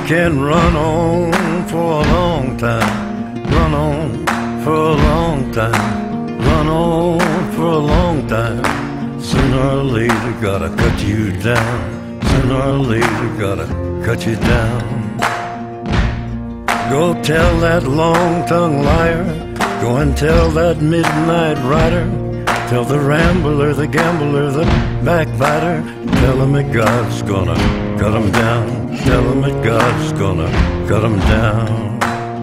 can run on for a long time, run on for a long time, run on for a long time. Sooner or later gotta cut you down, sooner or later gotta cut you down. Go tell that long-tongued liar, go and tell that midnight rider, tell the rambler, the gambler, the backbiter, tell him that God's gonna cut him down, tell him that God's gonna cut him down.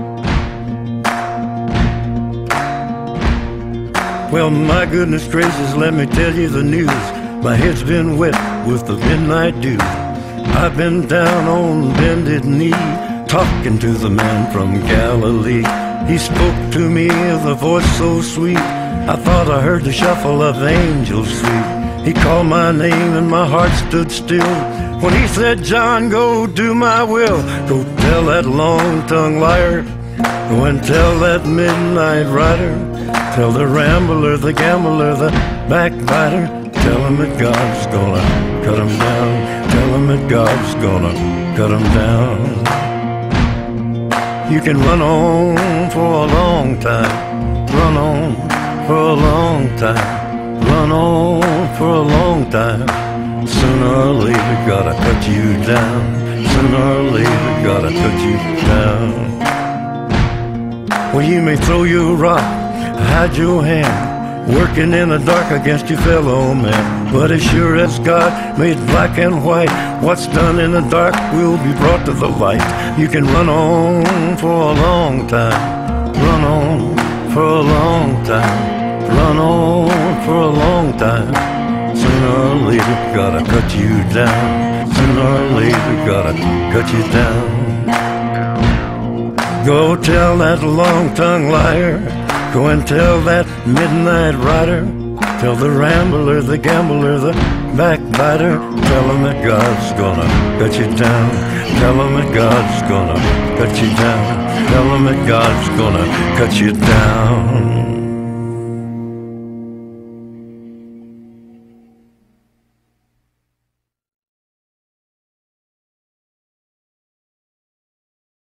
Well, my goodness gracious, let me tell you the news. My head's been wet with the midnight dew. I've been down on bended knee, talking to the man from Galilee. He spoke to me with a voice so sweet, I thought I heard the shuffle of angels sweet. He called my name and my heart stood still when he said, John, go do my will. Go tell that long-tongued liar, go and tell that midnight rider, tell the rambler, the gambler, the backbiter, tell him that God's gonna cut him down, tell him that God's gonna cut him down. You can run on for a long time, run on for a long time, run on for a long time. Sooner or later gotta cut you down, sooner or later gotta cut you down. Well, you may throw your rock, hide your hand, working in the dark against your fellow man, but as sure as God made black and white, what's done in the dark will be brought to the light. You can run on for a long time, run on for a long time, run on for a long time. Sooner or later gotta cut you down, sooner or later gotta cut you down. Go tell that long-tongued liar, go and tell that midnight rider, tell the rambler, the gambler, the backbiter, tell him that God's gonna cut you down, tell him that God's gonna cut you down, tell him that God's gonna cut you down.